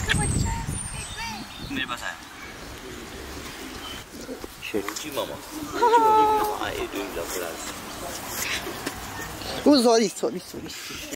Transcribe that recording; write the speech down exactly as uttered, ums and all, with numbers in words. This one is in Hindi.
मेरे पास आया शेरुची मामा। Oh, sorry, sorry, sorry.